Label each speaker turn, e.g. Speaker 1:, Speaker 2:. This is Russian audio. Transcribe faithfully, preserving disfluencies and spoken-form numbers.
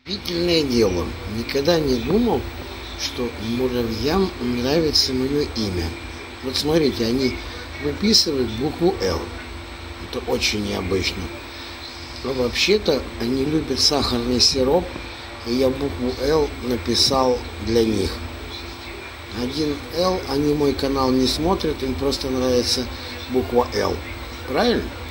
Speaker 1: Удивительное дело, никогда не думал, что муравьям нравится мое имя. Вот смотрите, они выписывают букву «Л». Это очень необычно. Но вообще-то они любят сахарный сироп, и я букву «Л» написал для них. Один «Л», они мой канал не смотрят, им просто нравится буква «Л». Правильно?